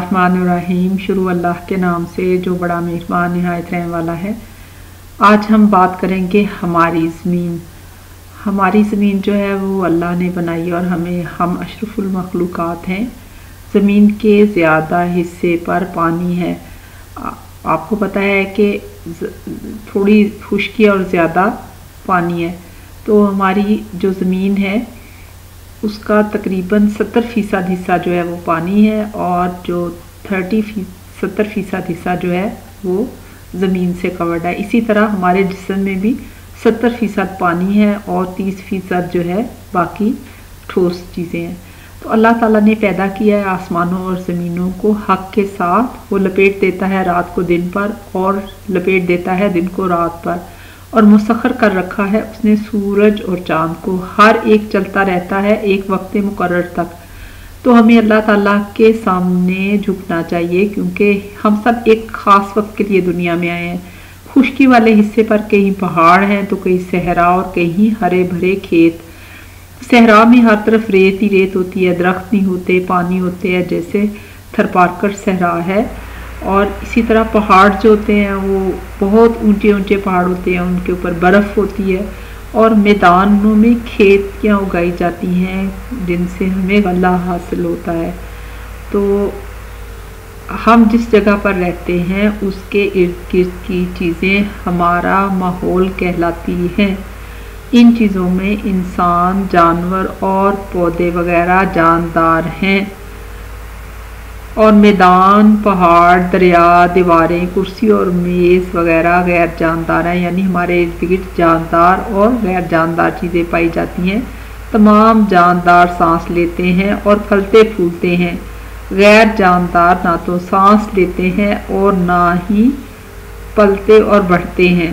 الرحمن الرحیم۔ شروع اللہ کے نام سے جو بڑا مہربان نہایت رحم والا ہے۔ آج ہم بات کریں گے ہماری زمین۔ ہماری زمین جو ہے وہ اللہ نے بنائی اور ہم اشرف المخلوقات ہیں۔ زمین کے زیادہ حصے پر پانی ہے۔ آپ کو پتہ ہے کہ تھوڑی خشکی اور زیادہ پانی ہے، تو ہماری جو زمین ہے اس کا تقریباً 70% حصہ جو ہے وہ پانی ہے، اور جو 70% حصہ جو ہے وہ زمین سے کورڈ ہے۔ اسی طرح ہمارے جسم میں بھی 70% پانی ہے اور 30% جو ہے باقی ٹھوس چیزیں ہیں۔ تو اللہ تعالیٰ نے پیدا کیا ہے آسمانوں اور زمینوں کو حق کے ساتھ۔ وہ لپیٹ دیتا ہے رات کو دن پر اور لپیٹ دیتا ہے دن کو رات پر، اور مسخر کر رکھا ہے اس نے سورج اور چاند کو۔ ہر ایک چلتا رہتا ہے ایک وقت مقرر تک۔ تو ہمیں اللہ تعالیٰ کے سامنے جھکنا چاہیے، کیونکہ ہم سب ایک خاص وقت کے لیے دنیا میں آئے ہیں۔ خشکی والے حصے پر کہیں پہاڑ ہیں تو کہیں صحرا اور کہیں ہرے بھرے کھیت۔ صحرا میں ہر طرف ریت ہی ریت ہوتی ہے، درخت نہیں ہوتے، پانی ہوتے ہیں جیسے تھرپارکر صحرا ہے۔ اور اسی طرح پہاڑ جو ہوتے ہیں وہ بہت اونچے اونچے پہاڑ ہوتے ہیں، ان کے اوپر برف ہوتی ہے، اور میدانوں میں کھیتیاں اگائی جاتی ہیں جن سے ہمیں غلہ حاصل ہوتا ہے۔ تو ہم جس جگہ پر رہتے ہیں اس کے ارد گرد کی چیزیں ہمارا ماحول کہلاتی ہیں۔ ان چیزوں میں انسان، جانور اور پودے وغیرہ جاندار ہیں، اور میدان، پہاڑ، دریا، دیواریں، کرسی اور میز وغیرہ غیر جاندار ہیں، یعنی ہمارے ارد گرد جاندار اور غیر جاندار چیزیں پائی جاتی ہیں۔ تمام جاندار سانس لیتے ہیں اور پھلتے پھولتے ہیں۔ غیر جاندار نہ تو سانس لیتے ہیں اور نہ ہی پلتے اور بڑھتے ہیں۔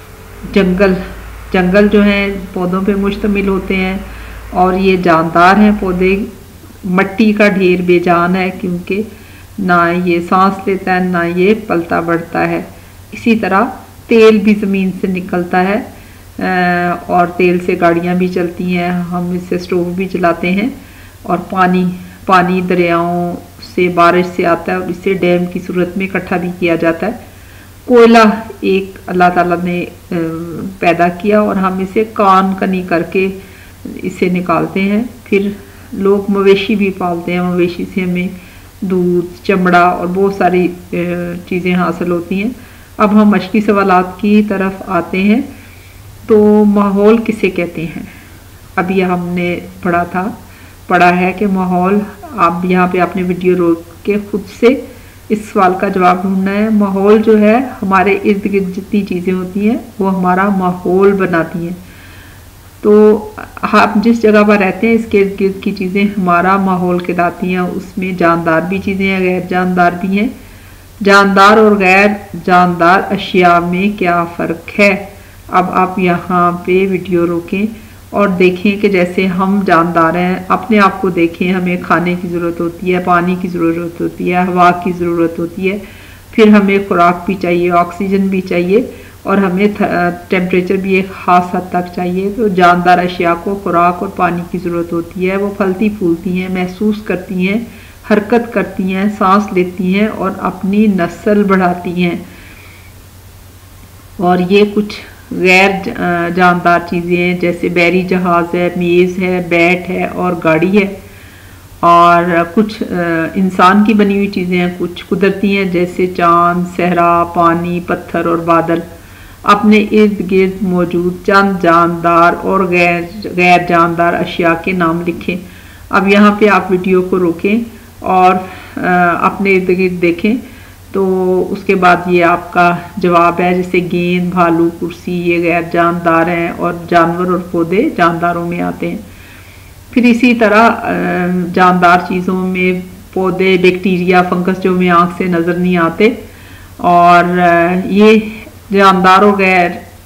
جنگل جو ہیں پودوں پہ مشتمل ہوتے ہیں، اور یہ جاندار ہیں پودے۔ مٹی کا ڈھیر بے جان ہے، کیونکہ نہ یہ سانس لیتا ہے نہ یہ پلتا بڑھتا ہے۔ اسی طرح تیل بھی زمین سے نکلتا ہے، اور تیل سے گاڑیاں بھی چلتی ہیں، ہم اس سے سٹوو بھی چلاتے ہیں۔ اور پانی دریاؤں سے، بارش سے آتا ہے اور اسے ڈیم کی صورت میں اکٹھا بھی کیا جاتا ہے۔ کوئلہ ایک اللہ تعالیٰ نے پیدا کیا اور ہم اسے کان کنی کر کے اسے نکالتے ہیں۔ پھر لوگ مویشی بھی پالتے ہیں، مویشی سے ہمیں دودھ، چمڑا اور بہت ساری چیزیں حاصل ہوتی ہیں۔ اب ہم مشقی سوالات کی طرف آتے ہیں۔ تو ماحول کسے کہتے ہیں؟ اب یہ ہم نے پڑھا ہے کہ ماحول، اب یہاں پہ آپ نے ویڈیو روک کے خود سے اس سوال کا جواب ڈھونڈنا ہے۔ ماحول جو ہے ہمارے ارد گرد جتنی چیزیں ہوتی ہیں وہ ہمارا ماحول بناتی ہیں۔ تو ہم جس جگہ پر رہتے ہیں اس کے ارد گرد کی چیزیں ہمارا ماحول کہلاتی ہیں۔ اس میں جاندار بھی چیزیں ہیں، غیر جاندار بھی ہیں۔ جاندار اور غیر جاندار اشیاء میں کیا فرق ہے؟ اب آپ یہاں پہ ویڈیو روکیں اور دیکھیں کہ جیسے ہم جاندار ہیں، اپنے آپ کو دیکھیں۔ ہمیں کھانے کی ضرورت ہوتی ہے، پانی کی ضرورت ہوتی ہے، ہوا کی ضرورت ہوتی ہے، پھر ہمیں خوراک بھی چاہیے، آکسیجن بھی چاہیے، اور ہمیں ٹیمپریچر بھی ایک خاص حد تک چاہیے۔ تو جاندار اشیاء کو خوراک اور پانی کی ضرورت ہوتی ہے۔ وہ پھلتی پھولتی ہیں، محسوس کرتی ہیں، حرکت کرتی ہیں، سانس لیتی ہیں اور اپنی نسل بڑھاتی ہیں۔ اور یہ کچھ غیر جاندار چیزیں ہیں، جیسے بحری جہاز ہے، میز ہے، بیٹ ہے اور گاڑی ہے۔ اور کچھ انسان کی بنی ہوئی چیزیں ہیں، کچھ قدرتی ہیں جیسے چاند، صحرا، پانی، پتھر اور بادل۔ اپنے ارد گرد موجود چند جاندار اور غیر جاندار اشیاء کے نام لکھیں۔ اب یہاں پہ آپ ویڈیو کو روکیں اور اپنے ارد گرد دیکھیں، تو اس کے بعد یہ آپ کا جواب ہے، جیسے گیند، بھالو، کرسی، یہ غیر جاندار ہیں، اور جانور اور پودے جانداروں میں آتے ہیں۔ پھر اسی طرح جاندار چیزوں میں پودے، بیکٹیریا، فنگس جو ہمیں آنکھ سے نظر نہیں آتے، اور یہ جاندار اور غیر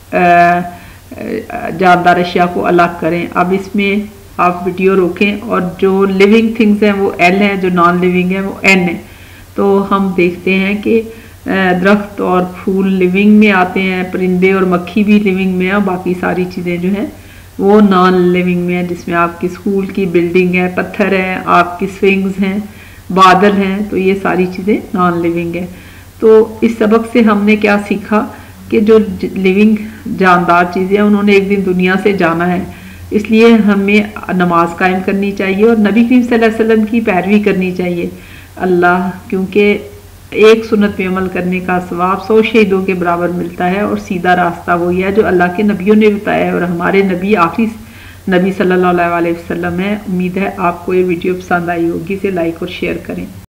جاندار اشیاء کو الگ کریں۔ اب اس میں آپ ویڈیو روکیں، اور جو لیونگ تھنگز ہیں وہ ایل ہیں، جو نان لیونگ ہیں وہ این ہیں۔ تو ہم دیکھتے ہیں کہ درخت اور پھول لیونگ میں آتے ہیں، پرندے اور مکھی بھی لیونگ میں ہیں، باقی ساری چیزیں جو ہیں وہ نان لیونگ میں ہیں، جس میں آپ کی اسکول کی بلڈنگ ہے، پتھر ہے، آپ کی سوئنگز ہیں، بادل ہیں، تو یہ ساری چیزیں نان لیونگ ہیں۔ تو اس سبق سے ہم نے کیا سیکھا کہ جو لیونگ جاندار چیزیں ہیں انہوں نے ایک دن دنیا سے جانا ہے، اس لیے ہمیں نماز قائم کرنی چاہیے اور نبی کریم صلی اللہ علیہ وسلم کی پیروی کرنی چاہیے کیونکہ ایک سنت پہ عمل کرنے کا ثواب 100 شہیدوں کے برابر ملتا ہے، اور سیدھا راستہ وہی ہے جو اللہ کے نبیوں نے بتایا ہے، اور ہمارے نبی آخری نبی صلی اللہ علیہ وسلم ہے۔ امید ہے آپ کو یہ ویڈیو پسند آئی ہوگی، اسے لائک اور شیئر کریں۔